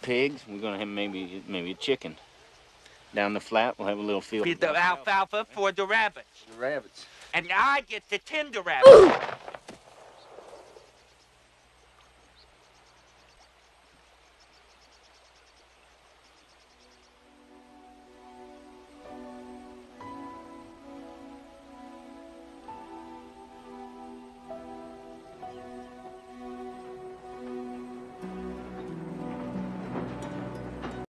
pigs. We're gonna have maybe a chicken. Down the flat, we'll have a little field. Feed the alfalfa for the rabbits. The rabbits. And I get to tend the rabbits.